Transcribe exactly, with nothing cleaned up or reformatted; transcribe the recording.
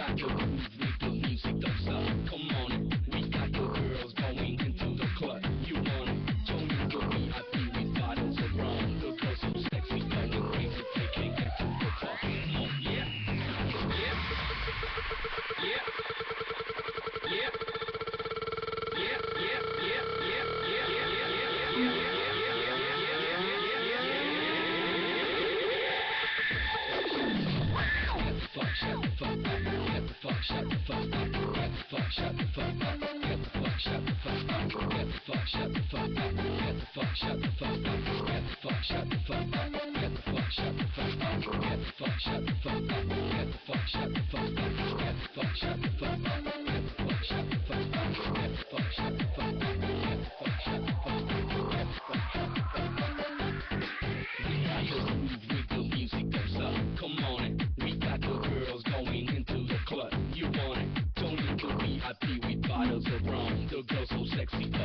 got the groove with the music, don't stop. Come on it, we got the girls going into the club. You want it? Join the V I P with bottles of rum. The girls so sexy, going crazy, they can't get to the top. Come on, yeah, yeah, yeah, yeah, yeah, yeah, yeah, yeah, yeah, yeah, yeah, yeah, yeah, yeah. Shut the fuck up, get the fuck, shut the fuck up, get the fuck, shut the fuck up, get the fuck, shut the fuck up, get the fuck, shut the fuck up, get the fuck, shut the fuck up, get the fuck, shut the fuck up, get the fuck, shut the fuck up, get the fuck, shut the fuck up, get the fuck, shut the fuck up, get the fuck, shut the fuck up, get the fuck, shut the fuck up, get the fuck, shut the fuck up, get the fuck, shut the fuck up, get the fuck, shut the fuck up. We got the groove with the music, don't stop. Come on it, we got the girls going into the club. You want it? Don't need the V I P with bottles of rum. The girls so sexy.